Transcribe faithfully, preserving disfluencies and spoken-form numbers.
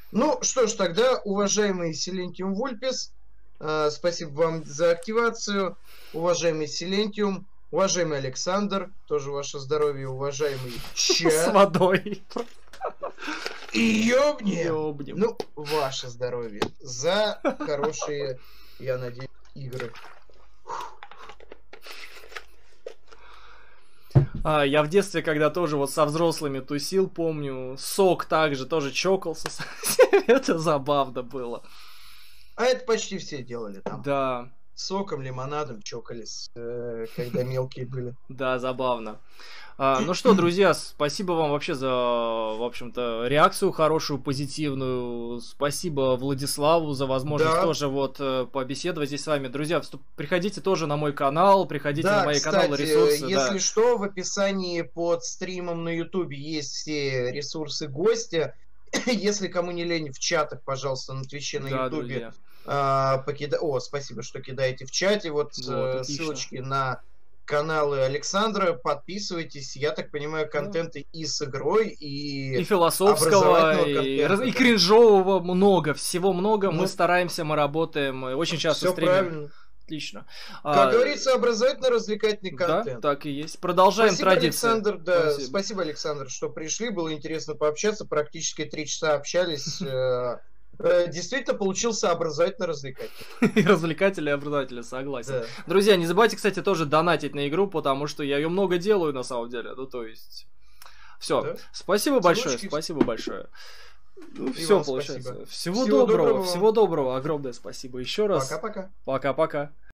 Ну что ж, тогда, уважаемый Silentium Vulpes, э, спасибо вам за активацию. Уважаемый Silentium, уважаемый Александр, тоже ваше здоровье, уважаемый С Ча. водой. И ёбни! Ёбнем. Ну, ваше здоровье. За хорошие, я надеюсь, игры. А, я в детстве, когда тоже вот со взрослыми тусил, помню, сок также тоже чокался. Это забавно было. А это почти все делали там. Да. Соком, лимонадом чокались, э, когда мелкие были. Да, забавно. А, ну что, друзья, спасибо вам вообще за, в общем-то, реакцию хорошую, позитивную. Спасибо Владиславу за возможность Да. тоже вот побеседовать здесь с вами. Друзья, вступ... приходите тоже на мой канал, приходите Да, на мои кстати, каналы, ресурсы. если Да. что, в описании под стримом на ютубе есть все ресурсы гостя. Если кому не лень, в чатах, пожалуйста, на твиче, на Да, ютубе. друзья. А, покида... О, спасибо, что кидаете в чате. Вот, Вот, э, отлично. ссылочки на каналы Александра. Подписывайтесь. Я так понимаю, контенты и с игрой, и, И философского, образовательного и, контента, и да. кринжового много, всего много. Ну, мы стараемся, мы работаем, мы очень часто Все стримим. правильно. Отлично. Как А, говорится, образовательно-развлекательный контент. Да, так и есть. Продолжаем Спасибо, традицию. Александр, да, Спасибо. спасибо, Александр, что пришли, было интересно пообщаться, практически три часа общались. э, э, Действительно получился образовательно-развлекательный. И развлекатели, и образователи, согласен. Да. Друзья, не забывайте, кстати, тоже донатить на игру, потому что я ее много делаю на самом деле. Ну, то есть. Все. Да. Спасибо большое, Ссылочки. спасибо большое. Ну, И все вам получается. спасибо. Всего, Всего доброго, доброго. всего доброго, огромное спасибо. Еще раз. Пока-пока. Пока-пока.